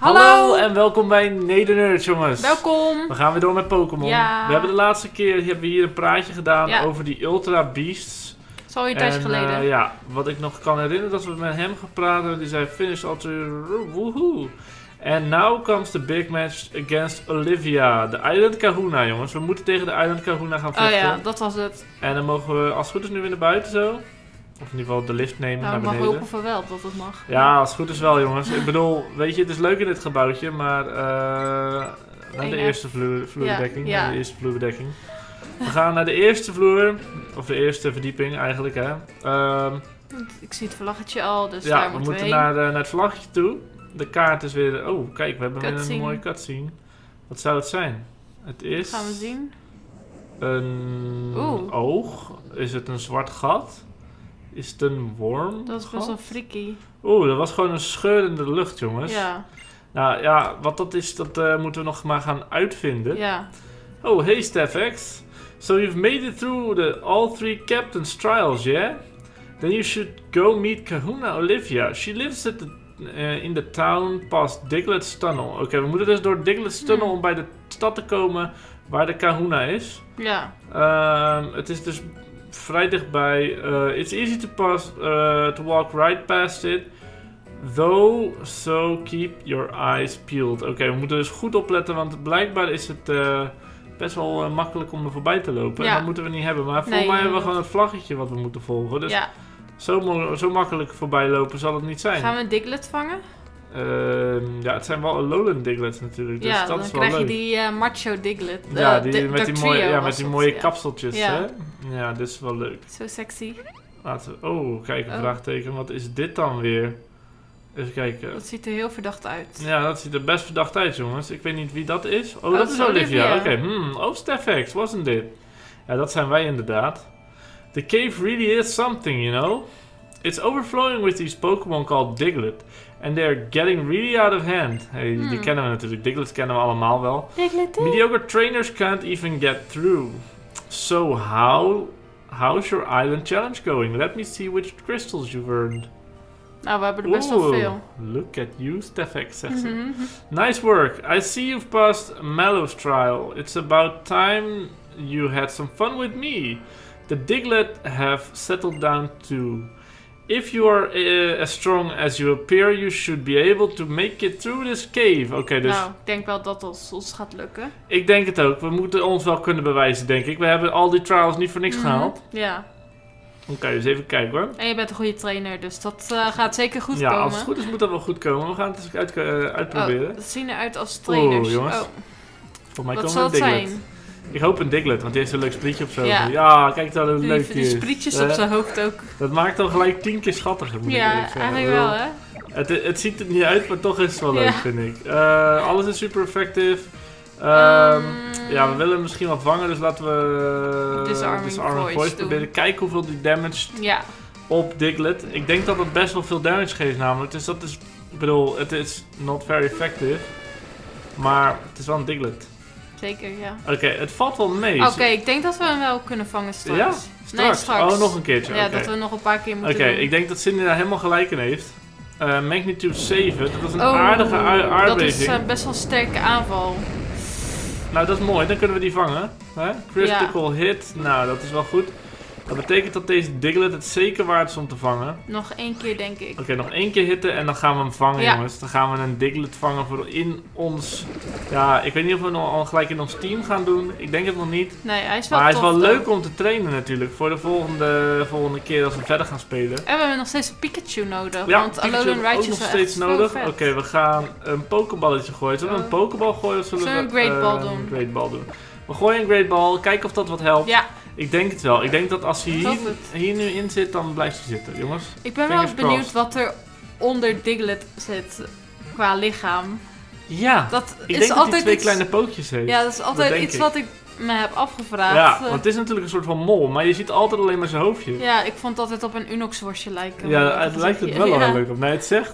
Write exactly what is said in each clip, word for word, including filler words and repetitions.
Hallo! Hallo en welkom bij Nedernerds, jongens. Welkom! We gaan weer door met Pokémon. Ja. We hebben de laatste keer hebben we hier een praatje gedaan Ja. over die Ultra Beasts. Dat is al een tijdje En, geleden. eh, ja, wat ik nog kan herinneren, dat we met hem gepraat hebben. Die zei, finish Ultra, woehoe. En now comes the big match against Olivia. De Island Kahuna, jongens. We moeten tegen de Island Kahuna gaan vechten. Oh ja, dat was het. En dan mogen we, als het goed is, nu weer naar buiten zo. Of in ieder geval de lift nemen Nou, naar ik mag beneden. hopen van wel dat het mag. Ja, als het goed is wel, jongens. Ik bedoel, weet je, het is leuk in dit gebouwtje, maar uh, naar de Eén eerste vloer, vloerbedekking. Ja, ja. Naar de eerste vloerbedekking. We gaan naar de eerste vloer, of de eerste verdieping eigenlijk, hè. Um, Ik zie het vlaggetje al, dus ja, daar we moeten we moeten heen. naar, uh, naar het vlaggetje toe. De kaart is weer... Oh, kijk, we hebben weer een Cutscene. mooie cutscene. Wat zou het zijn? Het is... Gaan we zien. Een Oeh. oog. Is het een zwart gat? Is het een worm? Dat is best wel freaky. Oeh, dat was gewoon een scheur in de lucht, jongens. Ja, Nou ja, wat dat is, dat uh, moeten we nog maar gaan uitvinden. ja. Oh, hey Stefx. So you've made it through the all three captain's trials, yeah? Then you should go meet Kahuna Olivia. She lives at the, uh, in the town past Diglett's Tunnel. Oké, okay, we moeten dus door Diglett's Tunnel Hmm. om bij de stad te komen waar de Kahuna is. Ja, Um, het is dus vrij dichtbij. Uh, it's easy to pass, uh, to walk right past it. Though, so keep your eyes peeled. Oké, okay, we moeten dus goed opletten, want blijkbaar is het uh, best wel uh, makkelijk om er voorbij te lopen. Ja. En dat moeten we niet hebben. Maar volgens Nee, mij hebben we inderdaad. gewoon het vlaggetje wat we moeten volgen. Dus ja. zo, mo- zo makkelijk voorbij lopen zal het niet zijn. Gaan we een Diglett vangen? Uh, ja, het zijn wel Alolan Diglets natuurlijk. Dus ja, dat dan is wel krijg leuk. je die uh, macho Diglett. Uh, Ja, die, de- met, die Dugtrio mooie, ja was met die dat, mooie ja. kapseltjes. Ja. Hè? Ja, dit is wel leuk. Zo sexy. Laten we, oh, kijk, een Oh. vraagteken. Wat is dit dan weer? Even kijken. Dat ziet er heel verdacht uit. Ja, dat ziet er best verdacht uit, jongens. Ik weet niet wie dat is. Oh, Oh, dat dat is is Olivia. Oké, Olivia. hmm. Oh, Stefx, wasn't it? Ja, dat zijn wij inderdaad. The cave really is something, you know? It's overflowing with these Pokémon called Diglett. And they're getting really out of hand. Hey, die Hmm. kennen we natuurlijk. Diglett kennen we allemaal wel. Diglett. Mediocre trainers can't even get through. So how... How's your island challenge going? Let me see which crystals you've earned. Nou, we hebben er best wel Oeh, veel. Look at you, Stefx, zegt ze. Mhm. Nice work. I see you've passed Mallow's trial. It's about time you had some fun with me. The Diglett have settled down too. If you are uh, as strong as you appear, you should be able to make it through this cave. Oké, okay, dus Nou, ik denk wel dat het ons gaat lukken. ik denk het ook. We moeten ons wel kunnen bewijzen, denk ik. We hebben al die trials niet voor niks Mhm. gehaald. Ja. Oké, okay, dus even kijken hoor. En je bent een goede trainer, dus dat uh, gaat zeker goed Ja, komen. als het goed is moet dat wel goed komen. We gaan het eens uit, uh, uitproberen. Oh, dat zien eruit als trainers. Oeh, jongens. Oh, Voor mij wat komt zal een het Diglett. zijn? Ik hoop een Diglett, want die heeft een leuk sprietje op zo. Ja. Ja, kijk dan hoe Die, leuk die die is. sprietjes Eh, op zijn hoofd ook. Dat maakt dan gelijk tien keer schattiger, moet ik Ja, eerlijk zeggen. eigenlijk wel, hè? Het, het ziet er niet uit, maar toch is het wel leuk, Ja. vind ik. Uh, alles is super effectief. Um, Um, ja, we willen hem misschien wel vangen, dus laten we Disarming Disarming Voice Voice doen. proberen. Kijken hoeveel die damage Ja, op Diglett. Ik denk dat het best wel veel damage geeft namelijk. Dus dat is, ik bedoel, het is not very effective. Maar het is wel een Diglett. zeker, ja. Oké, okay, het valt wel mee. Oké, ik denk dat we hem wel kunnen vangen straks. Ja? Nee, Straks? straks. Oh, nog een keertje. Ja, Oké, dat we nog een paar keer Oké, moeten doen. ik denk dat Cindy daar helemaal gelijk in heeft. Uh, Magnitude zeven, dat is een Oh, aardige aard- dat aardbeving. is uh, best wel een sterke aanval. Nou, dat is mooi, dan kunnen we die vangen. Hè? Critical hit, nou, dat is wel goed. Dat betekent dat deze Diglett het zeker waard is om te vangen. Nog één keer, denk ik. Oké, okay, nog één keer hitten en dan gaan we hem vangen, Ja. jongens. Dan gaan we een Diglett vangen voor in ons... Ja, ik weet niet of we hem al gelijk in ons team gaan doen. Ik denk het nog niet. Nee, hij is wel Maar hij is tof, wel though. leuk om te trainen natuurlijk. Voor de volgende, volgende keer als we verder gaan spelen. En we hebben nog steeds een Pikachu nodig. Ja, want Pikachu Alolan hebben we Ride ook is nog wel steeds echt nodig. zo Oké, vet. we gaan een pokeballetje gooien. Zullen we een Oh. pokeball gooien of zullen, Zullen we we een Great Ball eh, doen? een Great Ball doen? We gooien een Great Ball, kijken of dat wat helpt. Ja, Ik denk het wel. Ik denk dat als hij Ik hier, hoop het. hier nu in zit, dan blijft hij zitten, jongens. ik ben wel Fingers benieuwd crossed. wat er onder Diglett zit qua lichaam. Ja, Dat ik is denk dat altijd hij twee iets... kleine pootjes heeft. Ja, dat is altijd denk iets ik. wat ik me heb afgevraagd. Ja, Eh, want het is natuurlijk een soort van mol, maar je ziet altijd alleen maar zijn hoofdje. Ja, ja, ik vond het altijd op een Unox-worstje lijken. maar dat het is lijkt ook- het wel ja. al leuk op. Nee, het zegt.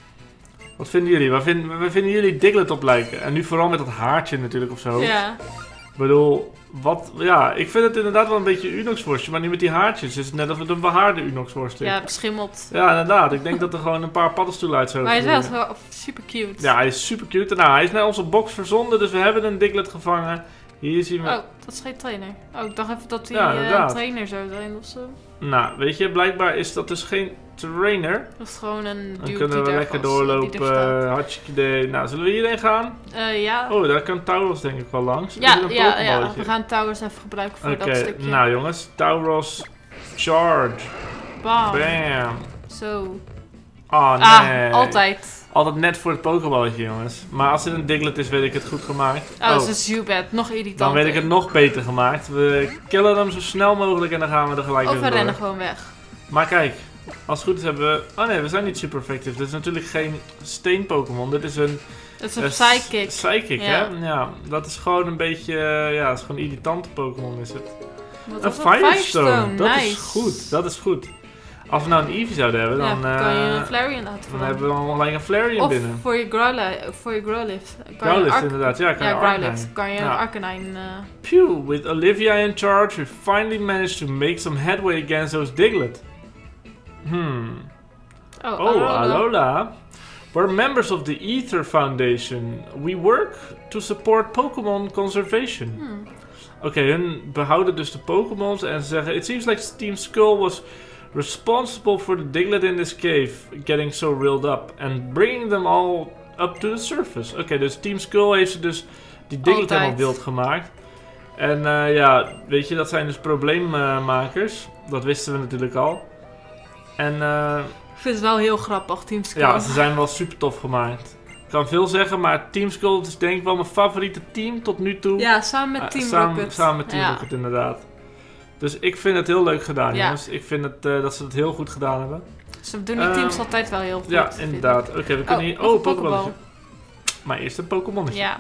Wat vinden jullie? Waar vinden, waar vinden jullie Diglett op lijken? En nu vooral met dat haartje natuurlijk op zijn hoofd. Ja, Ik bedoel, wat, ja, ik vind het inderdaad wel een beetje Unox-worstje, maar niet met die haartjes. Het is net of het een behaarde Unox-worst is. Ja, beschimmeld. Ja, inderdaad. Ik denk dat er gewoon een paar paddenstoelen uit zouden Maar hij is groeien. wel super cute. Ja, hij is super cute. Nou, hij is naar onze box verzonden, dus we hebben een Diglett gevangen. Hier zien we... Oh, dat is geen trainer. Oh, ik dacht even dat hij Ja, eh, een inderdaad. trainer zou zijn of zo. Nou, weet je, blijkbaar is dat dus geen trainer. Dat is gewoon een dude Dan kunnen we die lekker daar vast- die er doorlopen. staat. Uh, hartstikke idee. Nou, zullen we hierheen gaan? Eh, ja. Oh, daar kan Tauros denk ik wel langs. Is Ja, er een ja, ja, Pokéballetje? we gaan Towers even gebruiken voor Oké, dat stukje. nou jongens, Tauros Charge. Bam. Bam. Zo. Oh Ah, nee. altijd. Altijd net voor het Pokéballetje, jongens. Maar als dit een Diglett is, weet ik het goed gemaakt. Oh, het is Zubat. Nog irritant. dan weet ik het nog beter gemaakt. We killen hem zo snel mogelijk en dan gaan we er gelijk Of we weer door. rennen gewoon weg. Maar kijk, als het goed is hebben we... Oh nee, we zijn niet super effectief. Dit is natuurlijk geen steen-Pokémon. Dit is een... Het is een eh, psychic. Psychic, Ja. hè? Ja, dat is gewoon een beetje... eh, ja, het is gewoon een irritante Pokémon is het. Wat Een was Firestone, dat nice. is goed. Dat is goed. Als we nou een Eevee zouden hebben, Ja, dan... dan kan je eh, een Flareon laten dan vallen. hebben we dan gelijk een Flareon Of binnen. voor je Growlithe, voor je Growlithe. Kan je een Growlithe Arc- inderdaad, ja, kan Ja, je Growlithe. Arcanine. Kan je een Ja. Arcanine... eh, Phew, with Olivia in charge, we finally managed to make some headway against those Diglett. Hmm. Oh, Oh, Alola. Alola. We're members of the Ether Foundation. We work to support Pokémon conservation. Hmm. Oké, hun behouden dus de Pokémons en ze zeggen... It seems like Team Skull was responsible for the Diglett in this cave getting so riled up. And bringing them all up to the surface. Oké, dus Team Skull heeft ze dus die Diglett Altijd. helemaal wild gemaakt. En eh, ja, weet je, dat zijn dus probleemmakers. Dat wisten we natuurlijk al. En eh... Ik vind het wel heel grappig, Team Skull. ja, ze zijn wel super tof gemaakt. Ik kan veel zeggen, maar Team Skull is denk ik wel mijn favoriete team tot nu toe. Ja, samen met Ah, Team samen, Rocket. Samen met Team Ja. Rocket, inderdaad. Dus ik vind het heel leuk gedaan, Ja. jongens. Ik vind het, eh, dat ze het heel goed gedaan hebben. Ze doen die Ehm, teams altijd wel heel goed. Ja, vind inderdaad. Oké, we kunnen Oh, hier... nog Oh, een Pokéballetje. Maar eerst een Pokémonnetje. ik. Ja.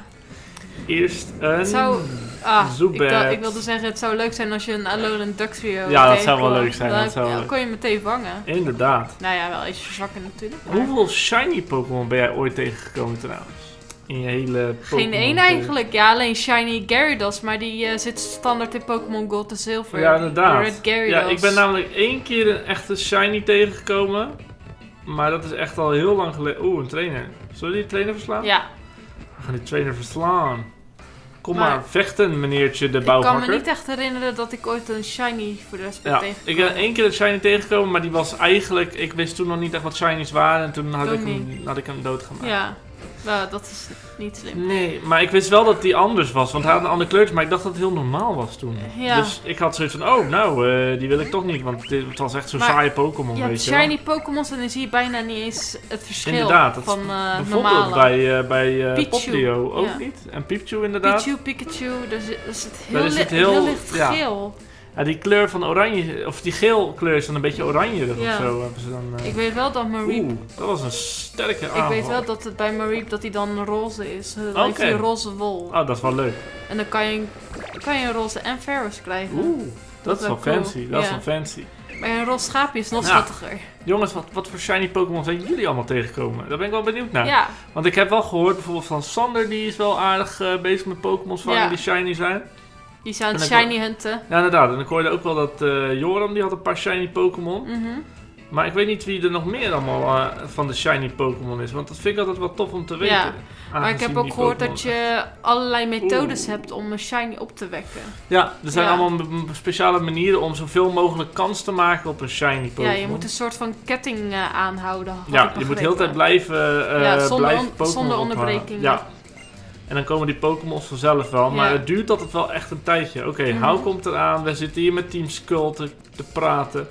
Eerst een... Het zou... Ah, ik, Zubat. dacht- ik wilde zeggen, het zou leuk zijn als je een Alolan Duck trio Ja, dat zou wel tegenkwam. leuk zijn, Dan dat zou wel ja, leuk. kon je hem meteen vangen. Inderdaad. Nou ja, wel iets verzwakken natuurlijk. maar- Hoeveel shiny Pokémon ben jij ooit tegengekomen trouwens? In je hele Pokémon... Geen één eigenlijk. Ja, alleen Shiny Gyarados. Maar die eh, zit standaard in Pokémon Gold en Silver. Ja, inderdaad. De Red Gyarados. Ja, ik ben namelijk één keer een echte shiny tegengekomen. Maar dat is echt al heel lang geleden. Oeh, een trainer. Zullen we die trainer verslaan? Ja, We gaan die trainer verslaan. Kom Maar- maar, vechten meneertje de ik kan bouwvakker. me niet echt herinneren dat ik ooit een Shiny voor de rest ben Ja, tegengekomen. ik ben één keer een shiny tegengekomen, maar die was eigenlijk... Ik wist toen nog niet echt wat shinies waren en toen had, Toen ik hem, had ik hem doodgemaakt. Ja, nou, dat is niet slim. Nee, maar ik wist wel dat die anders was, want hij had een andere kleurtje, maar ik dacht dat het heel normaal was toen. Ja. Dus ik had zoiets van, oh nou, eh, die wil ik toch niet, want dit, het was echt zo'n Maar saaie Pokémon, Je hebt weet je wel. shiny Pokémons en dan zie je bijna niet eens het verschil Inderdaad, dat is van eh Bijvoorbeeld normale. bij, eh bij eh Pichu, Popplio ook ja. niet. En Pichu inderdaad. Pichu, Pikachu, daar zit, daar zit heel, Daar is li- het heel- heel licht ja. geel. Ja, die kleur van oranje, of die geel kleur is dan een beetje oranje of Ja. zo. Hebben ze dan, eh. Ik weet wel dat Mareep... Oeh, dat was een sterke aanval. Ik weet wel dat het bij Mareep dat hij dan roze is. Dan heeft Oké. hij roze wol. Oh, dat is wel leuk. En dan kan je, een- kan je een roze en Ferris krijgen. Oeh, dat is wel wel cool. fancy. Dat is Ja. wel fancy. Maar een roze schaapje is nog Ja. schattiger. Jongens, wat, wat voor shiny Pokémon zijn jullie allemaal tegengekomen? Daar ben ik wel benieuwd naar. Ja, Want ik heb wel gehoord bijvoorbeeld van Sander, die is wel aardig eh, bezig met Pokémons vangen Ja. die shiny zijn. die zijn En ik shiny hunten. Ja, inderdaad. En ik hoorde ook wel dat eh, Joram, die had een paar shiny Pokémon. Mhm. Maar ik weet niet wie er nog meer allemaal eh, van de shiny Pokémon is. Want dat vind ik altijd wel tof om te weten. Ja, Maar ik heb Aangezien ook die gehoord Pokémon- dat je allerlei methodes Oeh. hebt om een shiny op te wekken. Ja, er zijn Ja. allemaal m- m- speciale manieren om zoveel mogelijk kans te maken op een shiny Pokémon. Ja, je moet een soort van ketting eh, aanhouden. had Ja, ik je moet de hele tijd begrepen. blijven, eh Ja, zonder blijven on- Pokémon zonder ophangen. onderbreking. Ja. En dan komen die Pokémons vanzelf wel. Maar Ja. het duurt altijd wel echt een tijdje. Oké, Mhm. Hou komt eraan. We zitten hier met Team Skull te, te praten.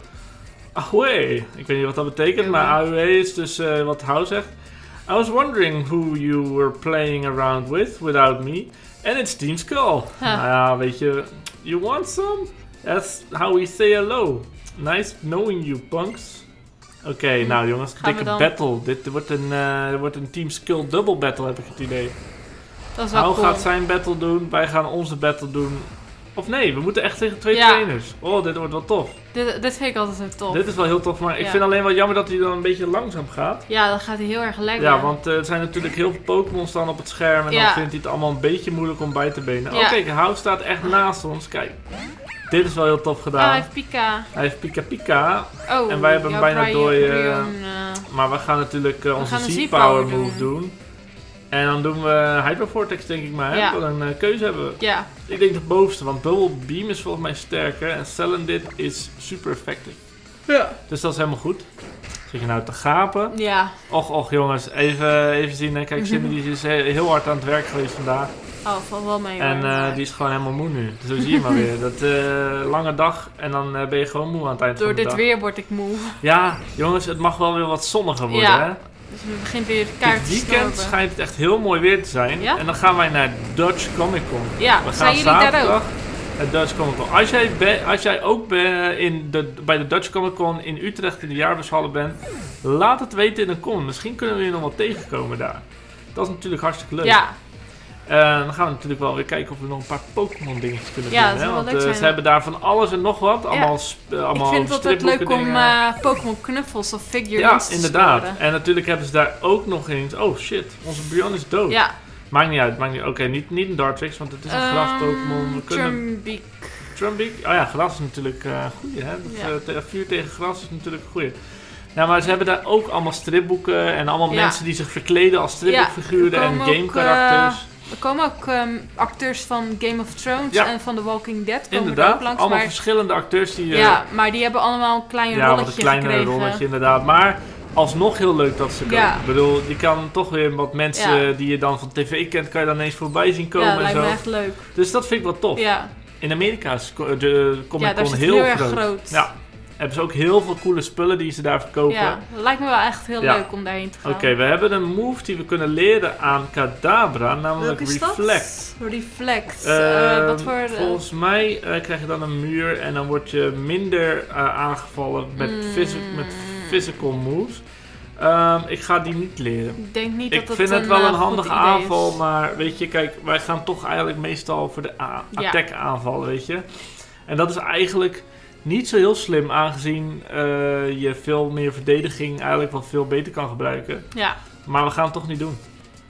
Ahue. Ik weet niet wat dat betekent, Ja, maar maar- Ahue is dus eh, wat Hou zegt. I was wondering who you were playing around with without me. And it's Team Skull. Huh. Nou ja, weet je. You want some? That's how we say hello. Nice knowing you, punks. Oké, nou jongens, Gaan we dikke dan? battle. Dit wordt een, eh, wordt een Team Skull double battle, heb ik het idee. Dat is wel Hou cool. gaat zijn battle doen, wij gaan onze battle doen. Of nee, we moeten echt tegen twee Ja. trainers. Oh, dit wordt wel tof. Dit, dit vind ik altijd zo tof. Dit is wel heel tof, maar ik Ja. vind alleen wel jammer dat hij dan een beetje langzaam gaat. Ja, dan gaat hij heel erg lekker. Ja, want uh, er zijn natuurlijk heel veel Pokémon staan op het scherm en Ja. dan vindt hij het allemaal een beetje moeilijk om bij te benen. Ja. Oh kijk, Hou staat echt naast ons. Kijk, dit is wel heel tof gedaan. Ah, hij heeft Pika. Hij heeft Pika Pika, Oh, En wij hebben jouw hem bijna Brian- door je- Brian, uh, maar we gaan natuurlijk uh, onze gaan een Z-Power Z-Power move doen. doen. En dan doen we Hydro Vortex denk ik maar, hè? Ja. Wat een uh, keuze hebben we. ja, Ik denk de bovenste, want Bubble Beam is volgens mij sterker en Salandit is super effectief. ja. Dus dat is helemaal goed. Zit je nou te gapen? Ja. Och, och jongens, even, even zien. Hè. Kijk, Cindy die is he- heel hard aan het werk geweest vandaag. Oh, valt wel mee. En hoor, uh, maar die is gewoon helemaal moe nu. Zo zie je maar weer. Dat uh, lange dag en dan uh, ben je gewoon moe aan het eind Door van de dit dag. weer word ik moe. Ja, jongens, het mag wel weer wat zonniger worden, Ja. hè? Dus het begint weer kaart Dit te weekend snorpen. schijnt het echt heel mooi weer te zijn. Ja? En dan gaan wij naar Dutch Comic Con. Ja, We gaan zijn jullie daar zaterdag ook? naar Dutch Comic Con. Als jij, be- als jij ook be- in de, bij de Dutch Comic Con in Utrecht in de jaarbeurshallen bent, laat het weten in een comment. Misschien kunnen we je nog wel tegenkomen daar. Dat is natuurlijk hartstikke leuk. Ja, Uh, dan gaan we natuurlijk wel weer kijken of we nog een paar Pokémon dingetjes kunnen Ja, doen. dat Hè? zou wel Want leuk uh, zijn. ze hebben daar van alles en nog wat. Allemaal, Ja. sp- uh, allemaal ik vind het altijd stripboeken leuk om dingen. uh, Pokémon knuffels of Ja, figurines te inderdaad. scoren. En natuurlijk hebben ze daar ook nog eens... Oh shit, onze Brion is dood. Ja. Maakt niet uit. Maakt niet... Oké, niet, niet een Dartrix, want het is een Ehm, gras-Pokémon. We kunnen... Trumbeak. Trumbeak? Oh ja, gras is natuurlijk een uh, goeie, hè? Dat, Ja. uh, te- vuur tegen gras is natuurlijk een goeie. Ja, maar ze hebben daar ook allemaal stripboeken en allemaal Ja. mensen die zich verkleden als stripboekfiguren Ja, er en komen ook, gamekarakters. Er komen ook um, acteurs van Game of Thrones Ja. en van The Walking Dead komen er Inderdaad, ook langs. allemaal Maar, verschillende acteurs die... uh, ja, maar die hebben allemaal een klein ja, wat rolletje een kleine gekregen. rolletje inderdaad. Maar alsnog heel leuk dat ze komen. Ja. Ik bedoel, je kan toch weer wat mensen Ja. die je dan van tv kent, kan je dan ineens voorbij zien komen Ja, en lijkt zo. me echt leuk. Dus dat vind ik wel tof. Ja, In Amerika is co- de Comic ja daar Con is het heel, heel, erg groot. groot. Ja, hebben ze ook heel veel coole spullen die ze daar verkopen. Ja, dat lijkt me wel echt heel Ja. leuk om daarheen te gaan. Oké, we hebben een move die we kunnen leren aan Kadabra, namelijk Welke is dat? Reflect. Reflect. Ehm, Eh, wat voor... eh, volgens mij eh, krijg je dan een muur en dan word je minder eh, aangevallen met, Mm. fysi- met physical moves. Ehm, ik ga die niet leren. ik denk niet Ik dat het vind het een, wel eh, een goed handige idee aanval, is. maar weet je, kijk, wij gaan toch eigenlijk meestal voor de a- Ja. attack aanvallen, weet je. En dat is eigenlijk niet zo heel slim, aangezien eh, je veel meer verdediging eigenlijk wel veel beter kan gebruiken. Ja. Maar we gaan het toch niet doen.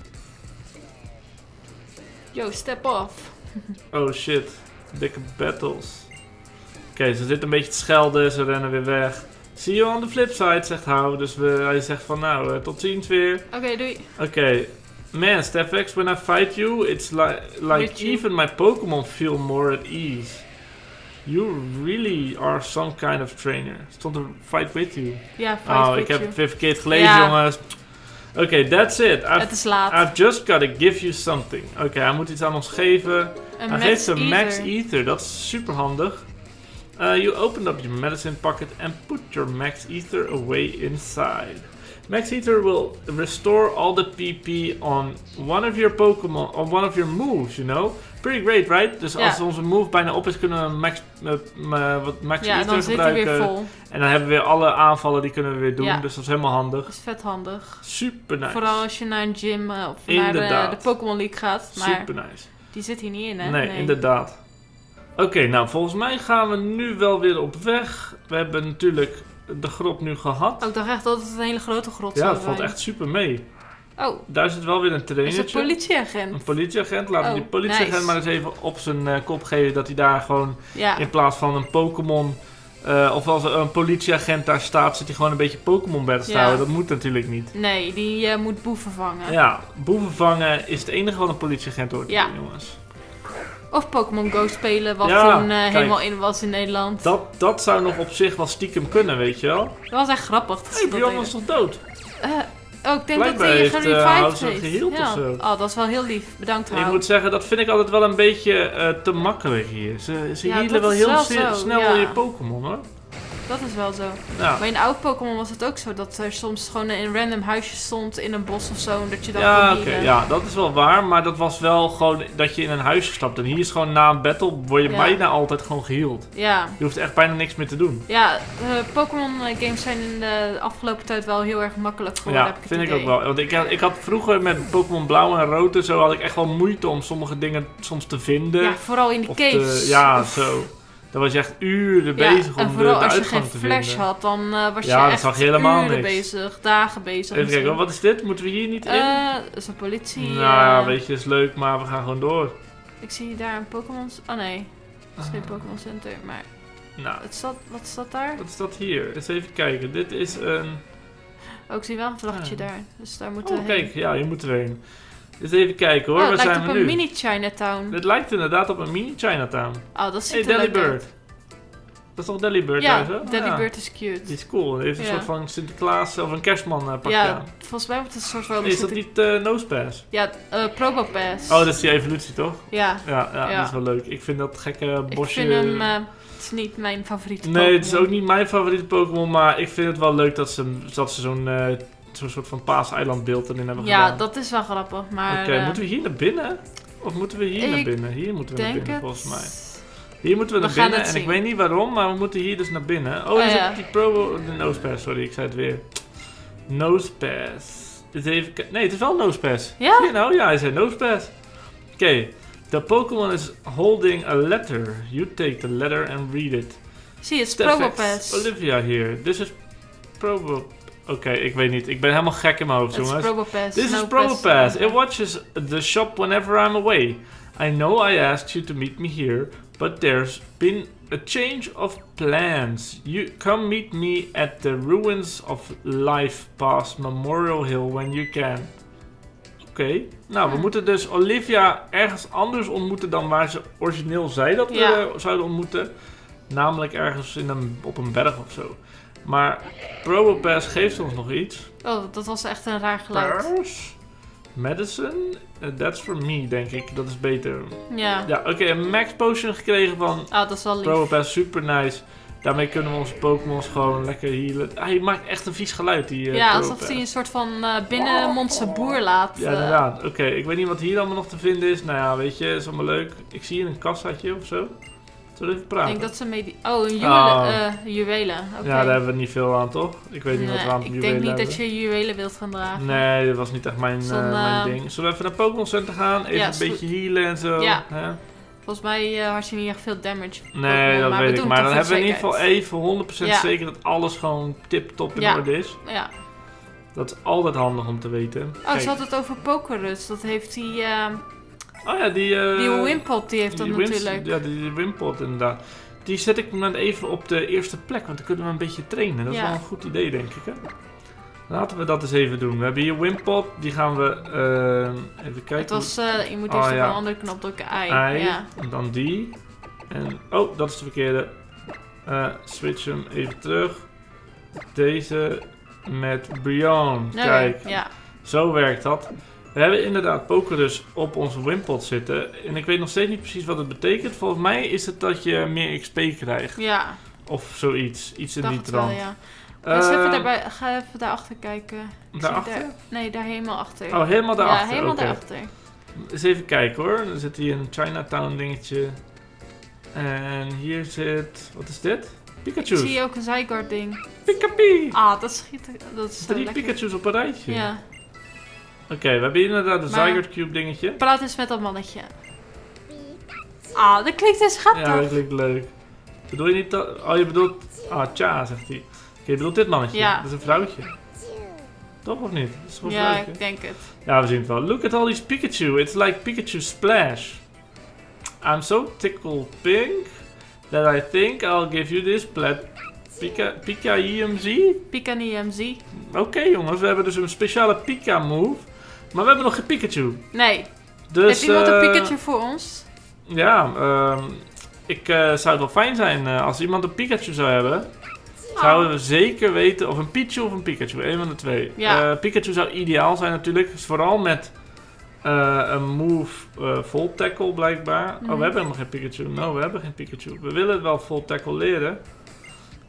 Yo, step off. Oh shit, dikke battles. Oké, ze zitten een beetje te schelden, ze rennen weer weg. See you on the flip side, zegt Hou. Dus we, hij zegt van nou, eh, tot ziens weer. Oké, doei. Oké, man, Stefex, when I fight you, it's li like With you. even my Pokémon feel more at ease. You really are some kind of trainer. Stond er fight with you. Ja, fight Oh, with ik heb you. het weer verkeerd gelezen, Ja. jongens. Oké, that's it. Het I've, is laat. I've just gotta give you something. Oké, hij moet iets aan ons geven. Een Hij Max geeft een Max Ether. Ether, dat is super handig. Uh, you opened up your medicine pocket and put your Max Ether away inside. Max Ether will restore all the P P on one of your Pokémon, on one of your moves, you know? Pretty great, right? Dus Ja. als onze move bijna op is, kunnen we Max, uh, uh, wat Max Ja, Ether dan zit hij gebruiken. weer vol. En dan hebben we weer alle aanvallen die kunnen we weer doen, Ja. dus dat is helemaal handig. Dat is vet handig. Super nice. Vooral als je naar een gym uh, of naar de, Inderdaad. de Pokémon League gaat. Maar Super nice. die zit hier niet in, hè? Nee, inderdaad. Oké, nou volgens mij gaan we nu wel weer op weg. We hebben natuurlijk de grot nu gehad. Oh, ik dacht echt dat het een hele grote grot Ja, zou het valt zijn. echt super mee. Oh, Daar zit wel weer een is het trainertje. politieagent? Een politieagent. Laten we Oh, die politieagent nice. maar eens even op zijn eh, kop geven dat hij daar gewoon Ja. in plaats van een Pokémon... eh, of als er een politieagent daar staat, zit hij gewoon een beetje Pokémon battles te Ja. houden. Dat moet natuurlijk niet. Nee, die uh, moet boeven vangen. Ja, boeven vangen is het enige wat een politieagent hoort te Ja. doen, jongens. Of Pokémon Go spelen, wat Ja, toen uh, kijk. helemaal in was in Nederland. Dat, dat zou nog op zich wel stiekem kunnen, weet je wel. Dat was echt grappig. Dat Hé, ze hey, dat Bjorn deden. was toch dood? Eh, oh, ik denk Blijkbaar dat hij heeft, eh, gerevived House hem heeft. geheeld ja. of zo. Oh, dat is wel heel lief. Bedankt, Ik Hou. moet zeggen, dat vind ik altijd wel een beetje eh, te makkelijk hier. Ze, ze Ja, healen dat wel is heel wel se- zo, snel ja. je Pokémon, hoor. dat is wel zo. Ja. Maar in oude Pokémon was het ook zo dat er soms gewoon een random huisje stond in een bos of zo. En dat je dan Ja, kon oké, healen. ja, dat is wel waar, maar dat was wel gewoon dat je in een huisje stapt. En hier is gewoon na een battle, word je Ja. bijna altijd gewoon geheeld. Ja, Je hoeft echt bijna niks meer te doen. ja uh, Pokémon games zijn in de afgelopen tijd wel heel erg makkelijk geworden, Ja, heb ik het vind ik idee. ook wel. Want ik had, ik had vroeger met Pokémon Blauw en Rood en zo had ik echt wel moeite om sommige dingen soms te vinden. Ja, vooral in die Of caves. te- ja, Of- zo. Dan was je echt uren Ja, bezig en om de, vooral de als je uitgang geen te flash vinden. had, dan uh, was Ja, je dan echt zag je helemaal uren niks. bezig, dagen bezig. Even kijken, wat is dit? Moeten we hier niet in? Eh, dat is een politie. nou ja, eh, weet je, is leuk, maar we gaan gewoon door. Ik zie daar een Pokémon... Oh nee, dat is geen Ah. Pokémon Center, maar... Nou, Het staat, wat staat daar? wat is dat hier? Eens even kijken. Dit is een... Oh, ik zie wel een vlaggetje Ah. daar. Dus daar moeten Oh, we heen. kijk, ja, hier moeten we heen. Eens even kijken hoor, Oh, waar het lijkt zijn op we een nu? mini Chinatown. Dit lijkt inderdaad op een mini Chinatown. Oh, dat ziet Hey, er leuk Delibird. uit. Dat is toch Delibird Ja, thuis, hè? Delibird Ja. is cute. Die is cool. Die heeft een Ja. soort van Sinterklaas of een kerstman uh, pakje Ja, aan. volgens mij wordt het een soort van... Is dat niet uh, Nosepass? Ja, uh, Probopass. Oh, dat is die evolutie toch? Ja, Ja, ja, Ja. dat is wel leuk. Ik vind dat gekke ik bosje... vind hem... uh, het is niet mijn favoriete Pokémon. Nee, het is ook niet mijn favoriete Pokémon, maar ik vind het wel leuk dat ze, dat ze zo'n uh, zo'n soort van paaseilandbeeld erin hebben Ja, gedaan. dat is wel grappig, maar... Oké, uh, moeten we hier naar binnen? Of moeten we hier naar ik binnen? Hier moeten we naar denk binnen, het... volgens mij. Hier moeten we, We naar gaan binnen het en ik zien. weet niet waarom, maar we moeten hier dus naar binnen. Oh, Oh, is ja. het die Pro... De Nosepass, sorry, ik zei het weer. Nosepass. Dit even... ki- Nee, het is wel Nosepass. Ja? Zie je nou? Ja, hij zei Nosepass. Oké. Okay. The Pokémon is holding a letter. You take the letter and read it. Zie je, het is Stefex, Probopass. Olivia here. This is Probo... Oké, okay, ik weet niet. Ik ben helemaal gek in mijn hoofd, Het is jongens. Probopass. This is no Probopass. pass. It watches the shop whenever I'm away. I know I asked you to meet me here, but there's been a change of plans. You come meet me at the ruins of Life past Memorial Hill when you can. Oké. Okay. Nou, we Hmm. moeten dus Olivia ergens anders ontmoeten dan waar ze origineel zei dat we Ja. uh, zouden ontmoeten. Namelijk ergens in een, op een berg of zo. Maar Probopass geeft ons nog iets. Oh, dat was echt een raar geluid. Pairs? Medicine? Uh, that's for me, denk ik. Dat is beter. Ja. Ja, oké. Okay, een max potion gekregen van Oh, dat is wel lief. Probopass. Super nice. Daarmee kunnen we onze Pokémons gewoon lekker healen. Hij maakt echt een vies geluid, die uh, Ja, Probopass. alsof hij een soort van uh, binnenmondse boer laat. Ja, uh, inderdaad. Oké, okay, ik weet niet wat hier allemaal nog te vinden is. Nou ja, weet je, is allemaal leuk. Ik zie hier een kassaatje of zo. Zullen we even Ik praten? denk dat ze medi- Oh, een juwelen. Oh. Uh, juwelen. Oké. Ja, daar hebben we niet veel aan, toch? Ik weet niet Nee, wat we aan ik juwelen denk niet hebben. dat je juwelen wilt gaan dragen. Nee, dat was niet echt mijn, Zo'n, uh, mijn uh, ding. Zullen we even naar Pokémon Center gaan? Even Ja, een slo- beetje healen en zo? Ja. Hè? Volgens mij uh, had je niet echt veel damage. Nee, Pokémon, dat maar we weet ik. doen Maar het dan toch hebben we in voor ieder geval zekerheid. even honderd procent Ja. zeker dat alles gewoon tip-top in Ja. orde is. Ja. Dat is altijd handig om te weten. Oh, Kijk. ze had het over Pokerus. Dat heeft die... Uh, Oh ja, die... Uh, die Wimpot, die heeft dat die Wims- natuurlijk. Ja, die Wimpot inderdaad. Die zet ik dan even op de eerste plek, want dan kunnen we een beetje trainen. Dat is Ja. wel een goed idee, denk ik. Hè? Laten we dat eens even doen. We hebben hier Wimpot, die gaan we uh, even kijken. Het was... Uh, je moet Oh, eerst op ja. een andere knop drukken. I. I, Ja. en dan die. En, oh, dat is de verkeerde. Uh, switch hem even terug. Deze met Brion. Nee, Kijk, Ja. zo werkt dat. We hebben inderdaad Pokerus op onze Wimpot zitten. En ik weet nog steeds niet precies wat het betekent. Volgens mij is het dat je meer X P krijgt. Ja. Of zoiets. Iets in Dacht die het wel, trant. ja. Uh, Dus even daarbij, ga even daarachter kijken. Ik zie daarachter? Daar, nee, daar helemaal achter. Oh, helemaal daarachter. Ja, helemaal Oké. daarachter. Eens even kijken hoor. Er zit hier een Chinatown dingetje. En hier zit... Wat is dit? Pikachu. Ik zie ook een Zygarde ding. Pikapi! Ah, dat schiet. Dat is zo Drie lekker. Pikachu's op een rijtje. Ja. Oké, okay, we hebben hier inderdaad een Maar- Zygarde Cube dingetje. Praat eens met dat mannetje. Ah, dat klinkt dus schattig. Ja, dat klinkt leuk. Bedoel je niet dat... Oh, je bedoelt... Ah, tja, zegt hij. Oké, okay, je bedoelt dit mannetje. Ja. Dat is een vrouwtje. Toch of niet? Dat is toch een Ja, vrouwtje? ik denk het. Ja, we zien het wel. Look at all these Pikachu. It's like Pikachu Splash. I'm so tickled pink that I think I'll give you this plat... Pika... Pika E M Z? Pikani M Z. Oké okay, jongens, we hebben dus een speciale Pika move. Maar we hebben nog geen Pikachu. Nee. Dus, Heeft iemand een eh, Pikachu voor ons? Ja, um, ik uh, zou het wel fijn zijn uh, als iemand een Pikachu zou hebben. Zouden we zeker weten, of een Pichu of een Pikachu, een van de twee. Ja. Uh, Pikachu zou ideaal zijn natuurlijk, dus vooral met uh, een move uh, Volt Tackle blijkbaar. Mm-hmm. Oh, we hebben nog geen Pikachu. No, we hebben geen Pikachu. We willen het wel Volt Tackle leren.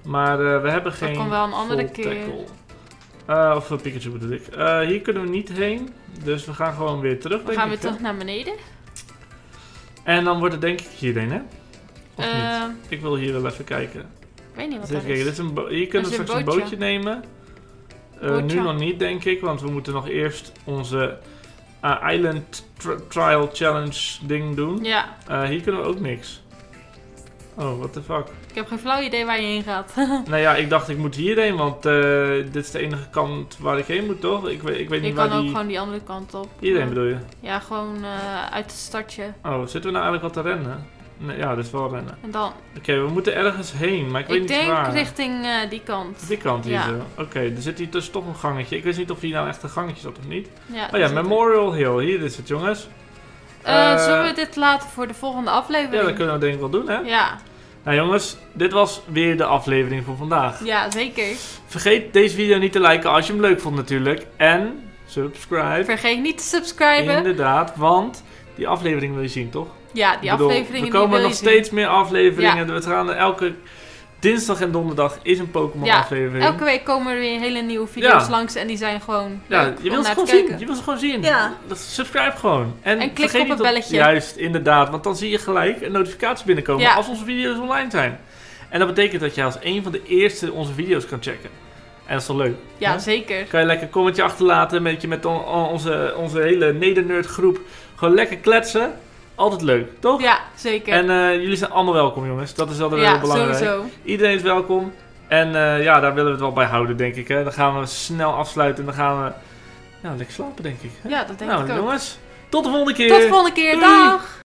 Maar uh, we hebben geen... Dat kan wel een andere full keer. tackle. Uh, of uh, Pikachu bedoel ik. Uh, hier kunnen we niet heen. Dus we gaan gewoon weer terug, We denk gaan weer ik, hè? terug naar beneden. En dan wordt het denk ik hierheen, hè? Of Uh, niet? Ik wil hier wel even kijken. Ik weet niet wat Even dat kijken. is. Dit is een bo- hier kunnen we Dat is straks een een bootje. bootje nemen. Uh, Bootje. nu nog niet, denk ik. Want we moeten nog eerst onze uh, Island tri Trial Challenge ding doen. Ja, Uh, hier kunnen we ook niks. Oh, what the fuck. ik heb geen flauw idee waar je heen gaat. Nou ja, ik dacht ik moet hierheen, want uh, dit is de enige kant waar ik heen moet, toch? Ik weet, ik weet Je niet kan waar ook die... gewoon die andere kant op. Hierheen bedoel je? Ja, gewoon uh, uit het stadje. Oh, zitten we nou eigenlijk wat te rennen? Nee, ja, dit is wel rennen. En dan, Oké, we moeten ergens heen, maar ik, ik, weet niet denk waar. richting uh, die kant. Die kant hier Ja. zo. Oké, er zit hier dus toch een gangetje. Ik wist niet of hier nou echt een gangetje zat of niet. Ja, Oh ja, zit er. Memorial Hill. Hier is het, jongens. Uh, Uh, zullen we dit laten voor de volgende aflevering? Ja, dat kunnen we denk ik wel doen, hè? Ja, Nou jongens, dit was weer de aflevering voor vandaag. ja, zeker. Vergeet deze video niet te liken als je hem leuk vond natuurlijk. En subscribe. Vergeet niet te subscriben. Inderdaad, want die aflevering wil je zien, toch? Ja, die Ik bedoel, afleveringen er die komen wil je nog zien. steeds meer afleveringen. Ja. We gaan elke dinsdag en donderdag is een Pokémon Ja, aflevering. Elke week komen er weer hele nieuwe video's Ja. langs en die zijn gewoon Ja, leuk je om wilt ze naar gewoon te zien. kijken. Je wilt ze gewoon zien. Ja. Dat- Subscribe gewoon. En, En klik vergeet op niet het belletje. Juist, inderdaad. Want dan zie je gelijk een notificatie binnenkomen Ja. als onze video's online zijn. En dat betekent dat je als een van de eerste onze video's kan checken. En dat is toch leuk? Ja, hè? zeker. Kan je lekker een commentje achterlaten met je met on- on- onze, onze hele Nedernerd groep. Gewoon lekker kletsen. Altijd leuk, toch? Ja, zeker. En uh, jullie zijn allemaal welkom, jongens. Dat is altijd heel ja, belangrijk. sowieso. Iedereen is welkom. En uh, ja, daar willen we het wel bij houden, denk ik. Hè. Dan gaan we snel afsluiten en dan gaan we ja, lekker slapen, denk ik. Hè? Ja, dat denk nou, ik ook. jongens, tot de volgende keer. Tot de volgende keer. Doei. Dag!